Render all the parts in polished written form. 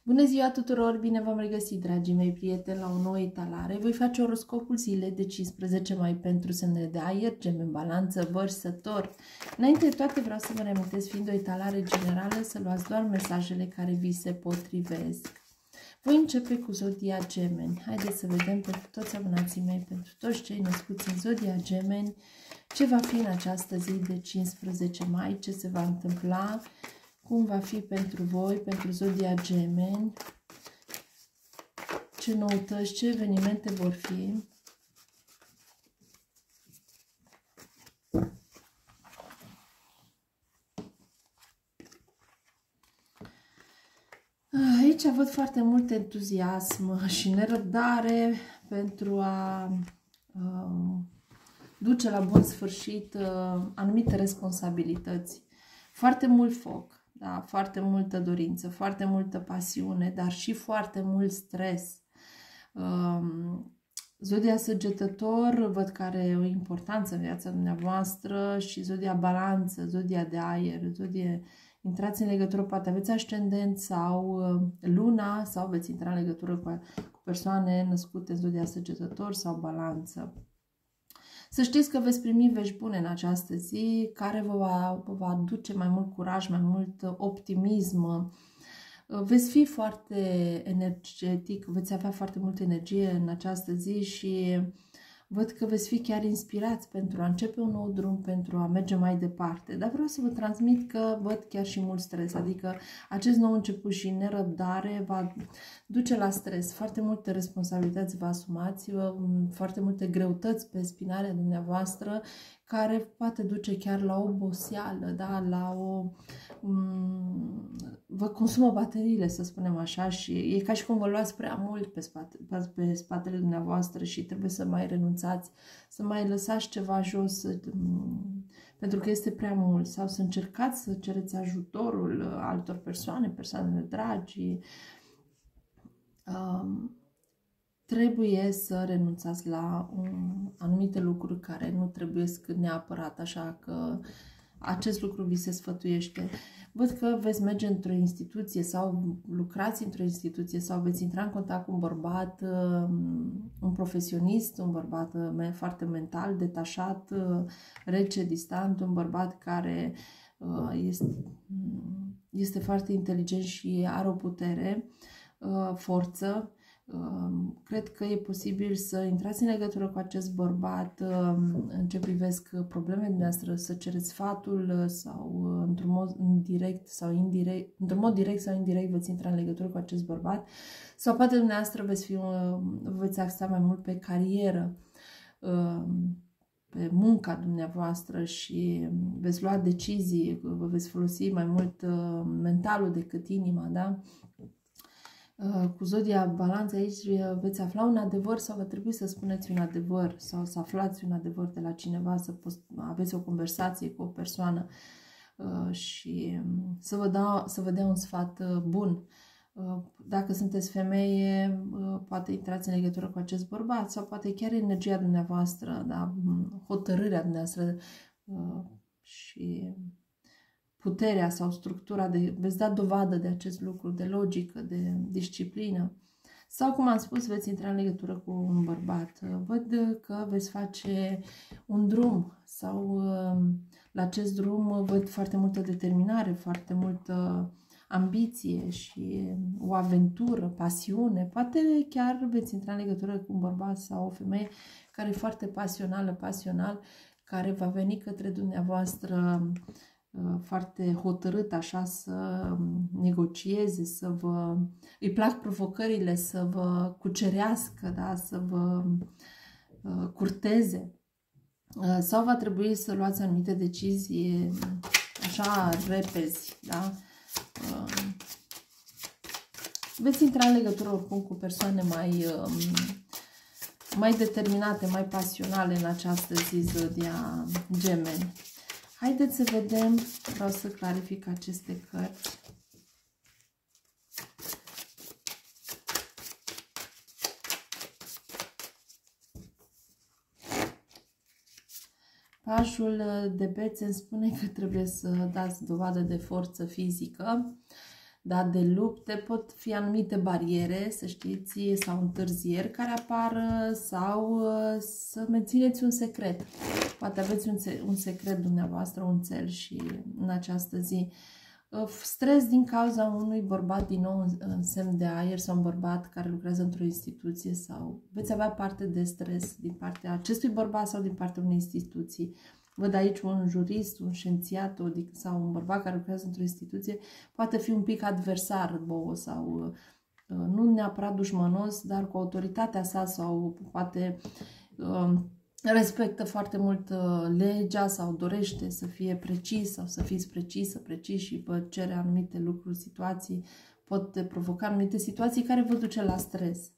Bună ziua tuturor! Bine v-am regăsit, dragii mei prieteni, la o nouă etalare. Voi face oroscopul zilei de 15 mai pentru semnele de aer, Gemeni, Balanță, Vărsător. Înainte de toate vreau să vă reamintesc, fiind o etalare generală, să luați doar mesajele care vi se potrivesc. Voi începe cu zodia Gemeni. Haideți să vedem pentru toți abonații mei, pentru toți cei născuți în zodia Gemeni, ce va fi în această zi de 15 mai, ce se va întâmpla, cum va fi pentru voi, pentru zodia Gemeni, ce noutăți, ce evenimente vor fi. Aici văd foarte mult entuziasm și nerăbdare pentru a duce la bun sfârșit anumite responsabilități. Foarte mult foc. Da, foarte multă dorință, foarte multă pasiune, dar și foarte mult stres. Zodia Săgetător văd că are o importanță în viața dumneavoastră și zodia Balanță, zodia de aer, intrați în legătură, poate aveți ascendent sau luna sau veți intra în legătură cu persoane născute în zodia Săgetător sau Balanță. Să știți că veți primi vești bune în această zi, care vă va aduce mai mult curaj, mai mult optimism. Veți fi foarte energetic, veți avea foarte multă energie în această zi și văd că veți fi chiar inspirați pentru a începe un nou drum, pentru a merge mai departe. Dar vreau să vă transmit că văd chiar și mult stres, adică acest nou început și nerăbdare va duce la stres. Foarte multe responsabilități vă asumați, foarte multe greutăți pe spinarea dumneavoastră, care poate duce chiar la oboseală, da? La o... vă consumă bateriile, să spunem așa, și e ca și cum vă luați prea mult pe spatele dumneavoastră și trebuie să mai renunțați, să mai lăsați ceva jos, pentru că este prea mult, sau să încercați să cereți ajutorul altor persoane dragi. Trebuie să renunțați la anumite lucruri care nu trebuie neapărat, așa că acest lucru vi se sfătuiește. Văd că veți merge într-o instituție sau lucrați într-o instituție sau veți intra în contact cu un bărbat, un profesionist, un bărbat foarte mental, detașat, rece, distant, un bărbat care este foarte inteligent și are o putere, forță. Cred că e posibil să intrați în legătură cu acest bărbat în ce privesc problemele noastre, să cereți sfatul sau într-un mod direct sau indirect, într-un mod direct sau indirect veți intra în legătură cu acest bărbat, sau poate dumneavoastră veți axa mai mult pe carieră, pe munca dumneavoastră și veți lua decizii, vă veți folosi mai mult mentalul decât inima, da? Cu zodia Balanță aici veți afla un adevăr sau va trebui să spuneți un adevăr sau să aflați un adevăr de la cineva, să aveți o conversație cu o persoană și să vă dea un sfat bun. Dacă sunteți femeie, poate intrați în legătură cu acest bărbat sau poate chiar energia dumneavoastră, da? Hotărârea dumneavoastră și puterea sau structura, veți da dovadă de acest lucru, de logică, de disciplină. Sau, cum am spus, veți intra în legătură cu un bărbat. Văd că veți face un drum sau la acest drum văd foarte multă determinare, foarte multă ambiție și o aventură, pasiune. Poate chiar veți intra în legătură cu un bărbat sau o femeie care e foarte pasional, care va veni către dumneavoastră foarte hotărât așa să negocieze, îi plac provocările, să vă cucerească, da? Să vă curteze. Sau va trebui să luați anumite decizii așa repezi, da? Veți intra în legătură oricum cu persoane mai determinate, mai pasionale în această zi, zodia Gemeni. Haideți să vedem, vreau să clarific aceste cărți. Pajul de bețe îmi spune că trebuie să dați dovadă de forță fizică, da, de lupte, pot fi anumite bariere, să știți, sau întârzieri care apar, sau să mențineți un secret. Poate aveți un secret dumneavoastră, un cel și în această zi. Stres din cauza unui bărbat, din nou în semn de aer, sau un bărbat care lucrează într-o instituție, sau veți avea parte de stres din partea acestui bărbat sau din partea unei instituții. Văd aici un jurist, un științiat sau un bărbat care lucrează într-o instituție, poate fi un pic adversar sau nu neapărat dușmanos, dar cu autoritatea sa, sau poate respectă foarte mult legea sau dorește să fie precis sau să fiți precis și vă cere anumite lucruri, situații, pot provoca anumite situații care vă duce la stres.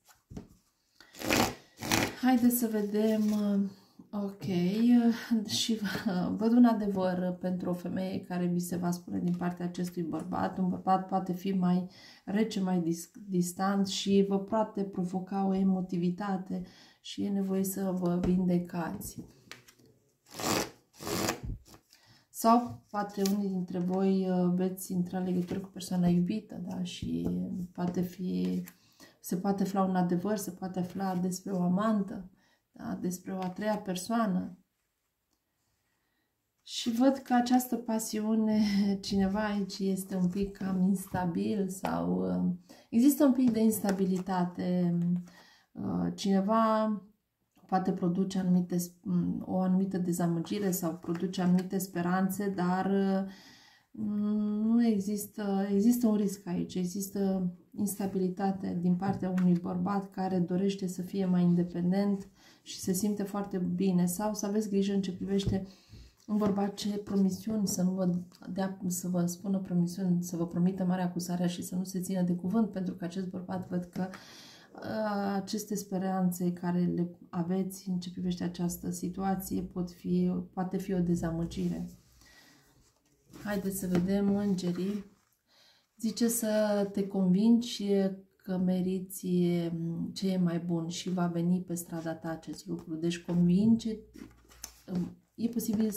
Haideți să vedem. Ok, și văd un adevăr pentru o femeie care vi se va spune din partea acestui bărbat. Un bărbat poate fi mai rece, mai distant și vă poate provoca o emotivitate și e nevoie să vă vindecați. Sau poate unii dintre voi veți intra în legătură cu persoana iubită, da? Și se poate afla un adevăr, se poate afla despre o amantă, da? Despre o a treia persoană. Și văd că această pasiune, cineva aici este un pic cam instabil sau există un pic de instabilitate. Cineva poate produce o anumită dezamăgire sau produce anumite speranțe, dar nu există un risc aici. Există instabilitate din partea unui bărbat care dorește să fie mai independent și se simte foarte bine, sau să aveți grijă în ce privește un bărbat ce promisiuni, să vă spună promisiuni, să vă promită mare acuzarea și să nu se țină de cuvânt, pentru că acest bărbat văd că aceste speranțe care le aveți în ce privește această situație poate fi o dezamăgire. Haideți să vedem îngerii. Zice să te convingi că meriți ce e mai bun și va veni pe strada ta acest lucru. Deci convinge, e posibil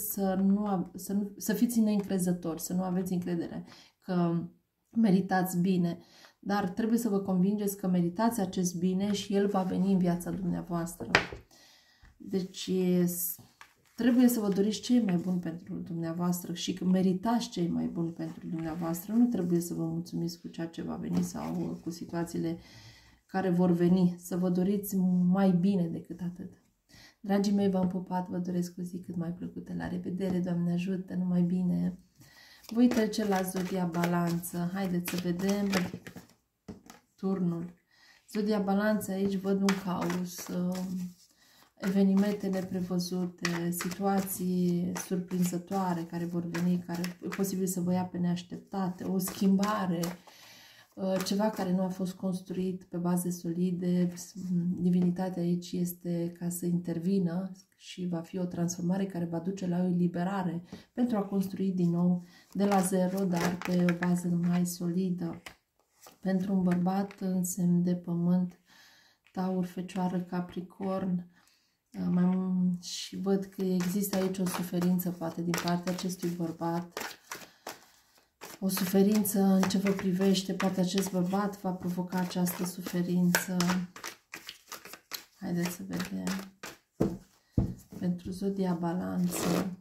să fiți neîncrezători, să nu aveți încredere că meritați bine, dar trebuie să vă convingeți că meritați acest bine și el va veni în viața dumneavoastră. Deci trebuie să vă doriți ce e mai bun pentru dumneavoastră și că meritați ce e mai bun pentru dumneavoastră. Nu trebuie să vă mulțumiți cu ceea ce va veni sau cu situațiile care vor veni. Să vă doriți mai bine decât atât. Dragii mei, v-am pupat, vă doresc o zi cât mai plăcută. La revedere, Doamne ajută, numai bine! Voi trece la Zodia Balanță. Haideți să vedem turnul. Zodia Balanță, aici văd un caos, evenimente neprevăzute, situații surprinzătoare care vor veni, care e posibil să vă ia pe neașteptate, o schimbare, ceva care nu a fost construit pe baze solide. Divinitatea aici este ca să intervină și va fi o transformare care va duce la o eliberare pentru a construi din nou de la zero, dar pe o bază mai solidă. Pentru un bărbat în semn de pământ, Taur, Fecioară, Capricorn, și văd că există aici o suferință poate din partea acestui bărbat. O suferință în ce vă privește, poate acest bărbat va provoca această suferință. Haideți să vedem. Pentru Zodia Balanță.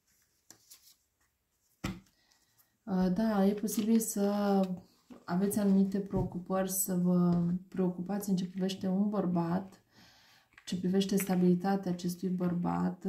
Da, e posibil să aveți anumite preocupări, să vă preocupați în ce privește un bărbat, ce privește stabilitatea acestui bărbat,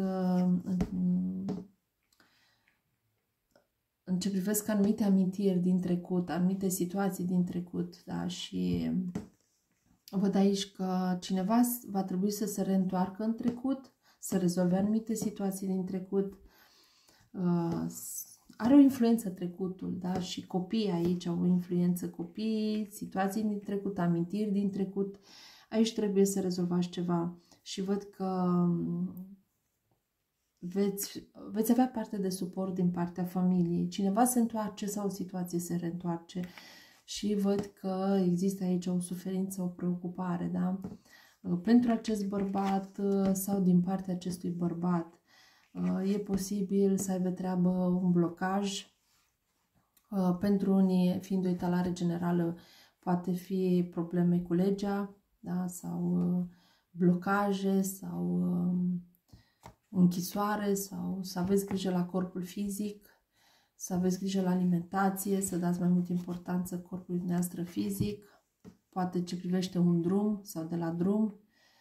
în ce privesc anumite amintiri din trecut, anumite situații din trecut, da, și văd aici că cineva va trebui să se reîntoarcă în trecut, să rezolve anumite situații din trecut. Are o influență trecutul, da, și copiii aici au o influență, copii, situații din trecut, amintiri din trecut. Aici trebuie să rezolvați ceva și văd că veți avea parte de suport din partea familiei. Cineva se întoarce sau o situație se reîntoarce și văd că există aici o suferință, o preocupare, da? Pentru acest bărbat sau din partea acestui bărbat. E posibil să aibă treabă un blocaj, Pentru unii, fiind o etalare generală, poate fi probleme cu legea, da? Sau blocaje, sau închisoare, sau să aveți grijă la corpul fizic, să aveți grijă la alimentație, să dați mai mult importanță corpului dumneavoastră fizic, poate ce privește un drum sau de la drum.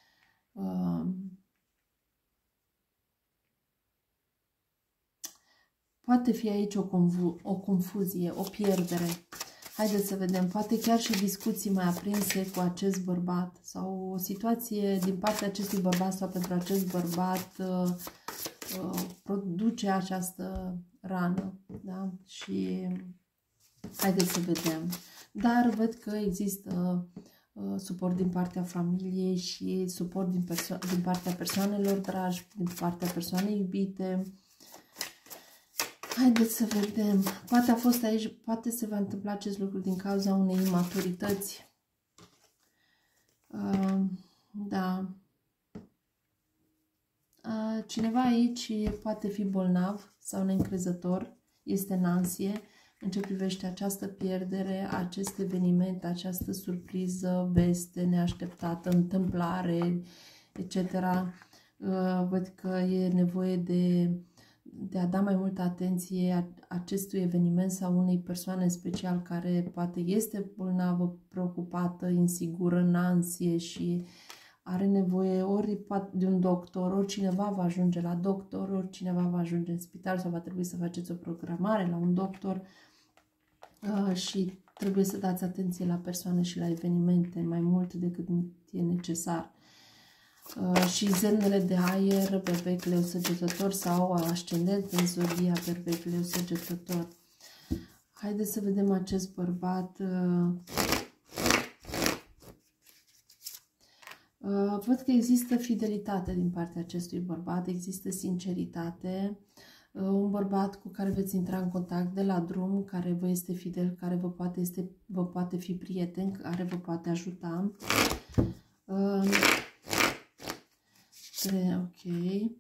Poate fi aici o confuzie, o pierdere. Haideți să vedem, poate chiar și discuții mai aprinse cu acest bărbat sau o situație din partea acestui bărbat sau pentru acest bărbat produce această rană, da? Și haideți să vedem. Dar văd că există suport din partea familiei și suport din partea persoanelor dragi, din partea persoanei iubite. Haideți să vedem. Poate a fost aici, poate se va întâmpla acest lucru din cauza unei imaturități. Da. Cineva aici poate fi bolnav sau neîncrezător, este în ansie în ce privește această pierdere, acest eveniment, această surpriză, veste neașteptată, întâmplare, etc. Văd că e nevoie de a da mai multă atenție acestui eveniment sau unei persoane special care poate este bolnavă, preocupată, insigură, în ansie și are nevoie ori de un doctor, ori cineva va ajunge la doctor, ori cineva va ajunge în spital sau va trebui să faceți o programare la un doctor și trebuie să dați atenție la persoane și la evenimente mai mult decât e necesar. Și semnele de aer, berbec, leu, săgetător sau ascendent în zodia berbec, leu, săgetător. Haideți să vedem acest bărbat. Văd că există fidelitate din partea acestui bărbat, există sinceritate. Un bărbat cu care veți intra în contact de la drum, care vă este fidel, care vă poate fi prieten, care vă poate ajuta. Ok.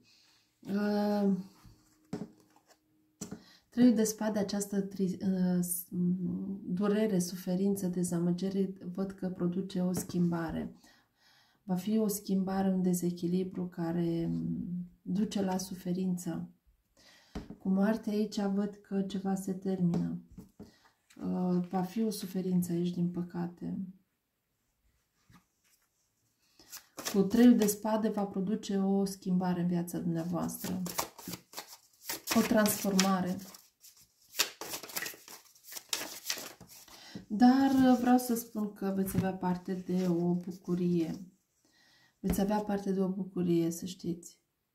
Trei de spade, această durere, suferință, dezamăgire, văd că produce o schimbare. Va fi o schimbare, un dezechilibru care duce la suferință. Cu moartea aici văd că ceva se termină. Va fi o suferință aici, din păcate. Cu treiul de spade va produce o schimbare în viața dumneavoastră. O transformare. Dar vreau să spun că veți avea parte de o bucurie. Veți avea parte de o bucurie, să știți.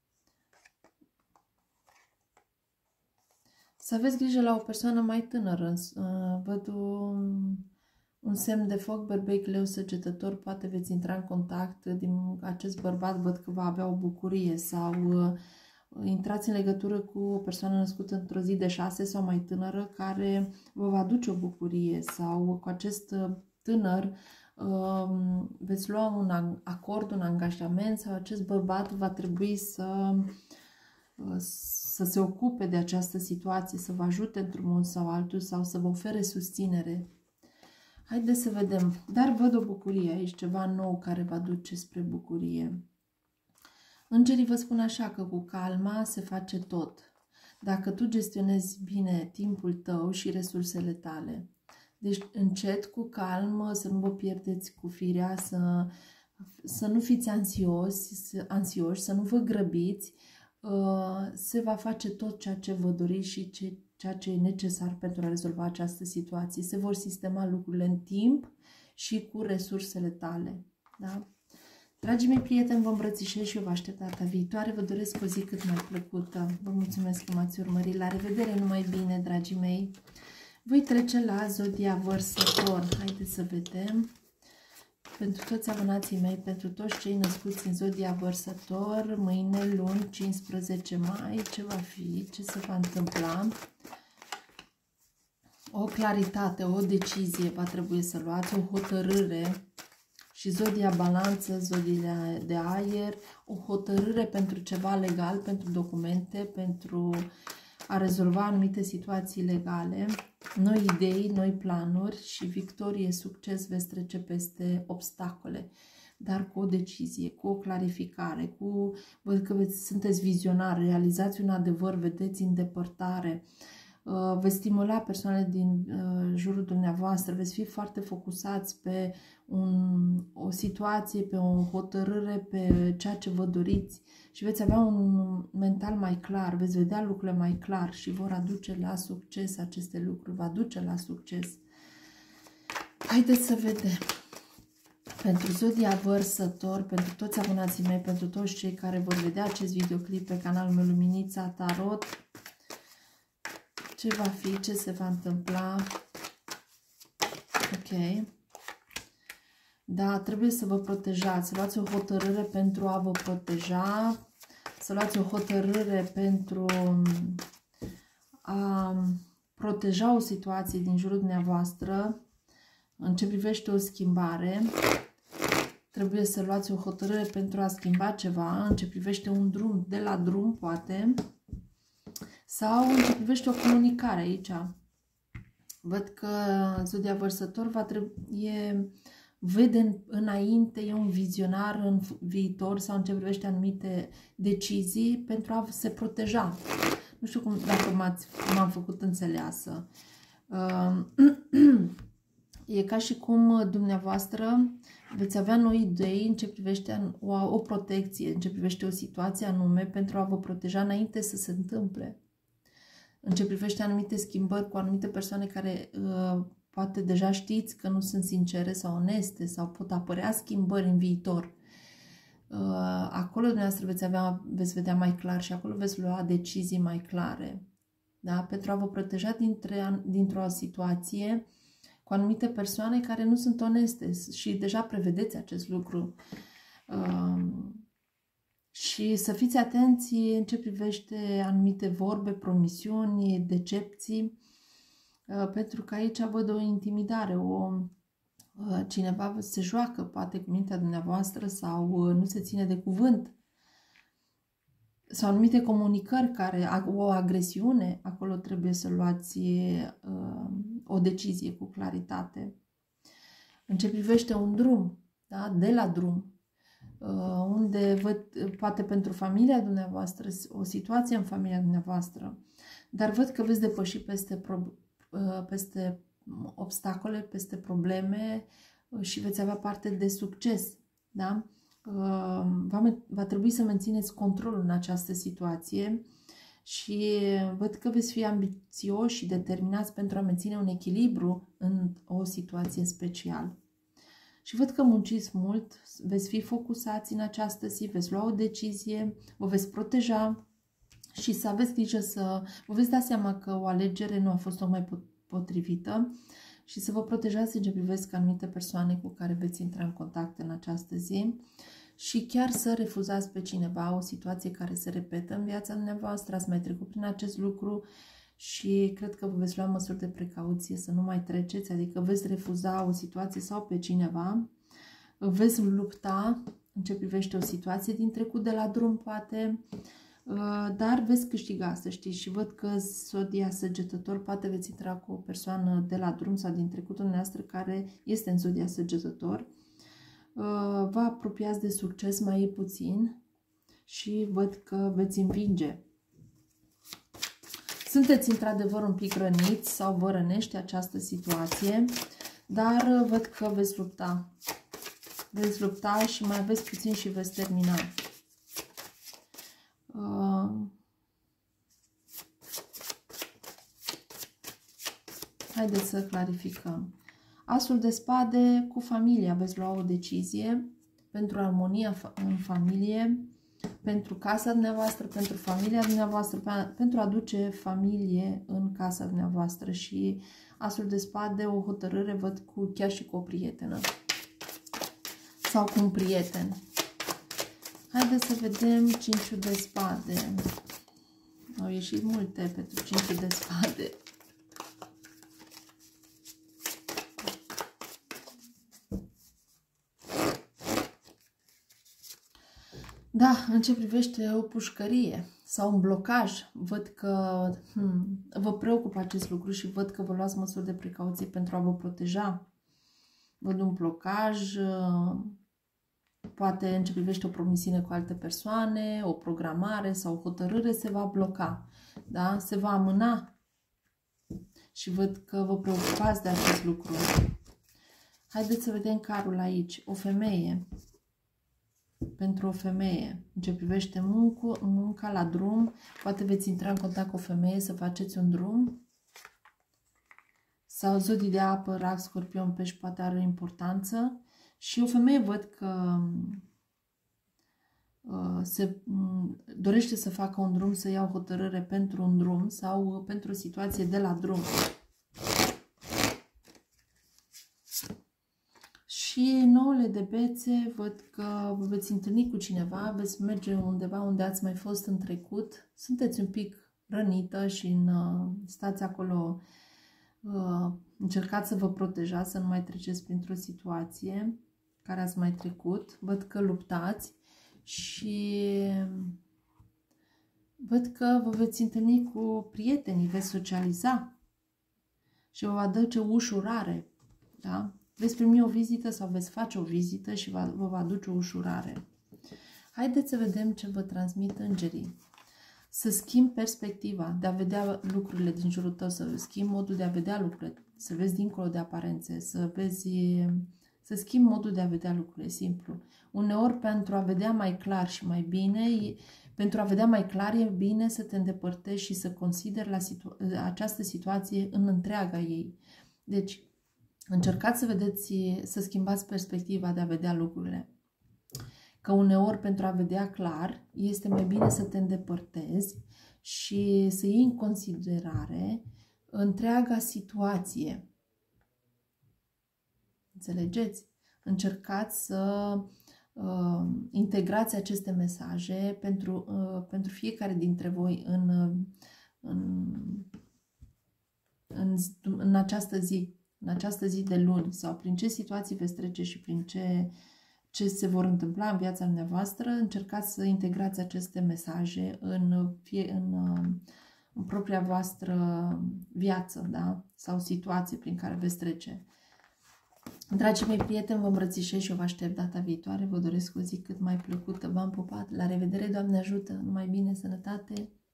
Să aveți grijă la o persoană mai tânără. Văd un semn de foc, berbec, leu, săgetător. Poate veți intra în contact din acest bărbat, văd că va avea o bucurie. Sau intrați în legătură cu o persoană născută într-o zi de 6 sau mai tânără care vă va aduce o bucurie. Sau cu acest tânăr veți lua un acord, un angajament sau acest bărbat va trebui să se ocupe de această situație, să vă ajute într-un mod sau altul sau să vă ofere susținere. Haideți să vedem. Dar văd o bucurie aici, ceva nou care va duce spre bucurie. Îngerii vă spun așa că cu calma se face tot. Dacă tu gestionezi bine timpul tău și resursele tale. Deci încet, cu calm, să nu vă pierdeți cu firea, să nu fiți ansioși, să nu vă grăbiți. Se va face tot ceea ce vă doriți și ceea ce e necesar pentru a rezolva această situație. Se vor sistema lucrurile în timp și cu resursele tale. Da? Dragii mei prieteni, vă îmbrățișez și eu vă aștept data viitoare. Vă doresc o zi cât mai plăcută. Vă mulțumesc că m-ați urmărit. La revedere, numai bine, dragii mei. Voi trece la zodia Vărsător. Haideți să vedem. Pentru toți abonații mei, pentru toți cei născuți în zodia Vărsător, mâine, luni, 15 mai, ce va fi, ce se va întâmpla? O claritate, o decizie va trebui să luați, o hotărâre. Și zodia Balanță, zodia de aer, o hotărâre pentru ceva legal, pentru documente, pentru a rezolva anumite situații legale. noi idei, noi planuri și victorie, succes veți trece peste obstacole, dar cu o decizie, cu o clarificare, văd că sunteți vizionari, realizați un adevăr, vedeți îndepărtare, veți stimula persoanele din jurul dumneavoastră, veți fi foarte focusați pe o situație, pe o hotărâre, pe ceea ce vă doriți și veți avea un mental mai clar, veți vedea lucrurile mai clar și vor aduce la succes aceste lucruri, va duce la succes. Haideți să vedem. Pentru Zodia Vărsător, pentru toți abonații mei, pentru toți cei care vor vedea acest videoclip pe canalul meu Luminița Tarot, ce va fi, ce se va întâmpla. Ok. Da, trebuie să vă protejați, să luați o hotărâre pentru a vă proteja, să luați o hotărâre pentru a proteja o situație din jurul dumneavoastră. În ce privește o schimbare, trebuie să luați o hotărâre pentru a schimba ceva, în ce privește un drum, de la drum, poate, sau în ce privește o comunicare aici. Văd că Zodia Vărsător vede înainte, e un vizionar în viitor sau în ce privește anumite decizii pentru a se proteja. Nu știu dacă m-am făcut înțeleasă. E ca și cum dumneavoastră veți avea noi idei în ce privește o protecție, în ce privește o situație anume pentru a vă proteja înainte să se întâmple. În ce privește anumite schimbări cu anumite persoane care poate deja știți că nu sunt sincere sau oneste sau pot apărea schimbări în viitor. Acolo dumneavoastră veți vedea mai clar și acolo veți lua decizii mai clare. Da? Pentru a vă proteja dintr-o situație cu anumite persoane care nu sunt oneste și deja prevedeți acest lucru. Și să fiți atenți în ce privește anumite vorbe, promisiuni, decepții, pentru că aici văd o intimidare, cineva se joacă poate cu mintea dumneavoastră sau nu se ține de cuvânt. Sau anumite comunicări o agresiune, acolo trebuie să luați o decizie cu claritate. În ce privește un drum, da? De la drum, unde văd, poate pentru familia dumneavoastră, o situație în familia dumneavoastră, dar văd că veți depăși peste obstacole, peste probleme și veți avea parte de succes, da? Va trebui să mențineți controlul în această situație și văd că veți fi ambițioși și determinați pentru a menține un echilibru în o situație specială. Și văd că munciți mult, veți fi focusați în această zi, veți lua o decizie, vă veți proteja și să aveți grijă vă veți da seama că o alegere nu a fost tocmai potrivită și să vă protejați în ce privesc anumite persoane cu care veți intra în contact în această zi și chiar să refuzați pe cineva, o situație care se repetă în viața dumneavoastră, ați mai trecut prin acest lucru și cred că vă veți lua măsuri de precauție să nu mai treceți, adică veți refuza o situație sau pe cineva, veți lupta în ce privește o situație din trecut de la drum, poate, dar veți câștiga, să știți. Și văd că Zodia Săgetător, poate veți intra cu o persoană de la drum sau din trecutul dumneavoastră care este în Zodia Săgetător. Vă apropiați de succes mai puțin și văd că veți învinge. Sunteți într-adevăr un pic răniți sau vă rănește această situație, dar văd că veți lupta. Veți lupta și mai aveți puțin și veți termina. Haideți să clarificăm. Asul de spade, cu familia veți lua o decizie pentru armonia în familie, pentru casa dumneavoastră, pentru familia dumneavoastră, pentru a aduce familie în casa dumneavoastră. Și asul de spade, o hotărâre văd chiar și cu o prietenă sau cu un prieten. Haideți să vedem cinciul de spade. Au ieșit multe pentru cinciul de spade. Da, în ce privește o pușcărie sau un blocaj. Văd că vă preocupă acest lucru și văd că vă luați măsuri de precauție pentru a vă proteja. Văd un blocaj, poate în ce privește o promisiune cu alte persoane, o programare sau o hotărâre se va bloca, da? Se va amâna și văd că vă preocupați de acest lucru. Haideți să vedem carul aici. O femeie. Pentru o femeie, în ce privește munca la drum, poate veți intra în contact cu o femeie să faceți un drum. Sau zodii de apă, rak, scorpion, pești, poate are importanță. Și o femeie văd că se dorește să facă un drum, să ia o hotărâre pentru un drum sau pentru o situație de la drum. Și nouăle de bețe, văd că vă veți întâlni cu cineva, veți merge undeva unde ați mai fost în trecut, sunteți un pic rănită și stați acolo, încercați să vă protejați, să nu mai treceți printr-o situație care ați mai trecut. Văd că luptați și văd că vă veți întâlni cu prietenii, veți socializa și vă va aduce ușurare, da? Veți primi o vizită sau veți face o vizită și vă va aduce o ușurare. Haideți să vedem ce vă transmit îngerii. Să schimbi perspectiva, de a vedea lucrurile din jurul tău, să schimbi modul de a vedea lucrurile, să vezi dincolo de aparențe, să schimbi modul de a vedea lucrurile, simplu. Uneori, pentru a vedea mai clar și mai bine, pentru a vedea mai clar, e bine să te îndepărtezi și să consideri această situație în întreaga ei. Deci, încercați să vedeți, să schimbați perspectiva de a vedea lucrurile. Că uneori, pentru a vedea clar, este mai bine să te îndepărtezi și să iei în considerare întreaga situație. Înțelegeți? Încercați să integrați aceste mesaje pentru fiecare dintre voi în această zi. În această zi de luni sau prin ce situații veți trece și prin ce se vor întâmpla în viața dumneavoastră, încercați să integrați aceste mesaje în propria voastră viață, da? Sau situație prin care veți trece. Dragii mei prieteni, vă îmbrățișez și eu vă aștept data viitoare. Vă doresc o zi cât mai plăcută. V-am pupat. La revedere, Doamne ajută! Numai bine, sănătate!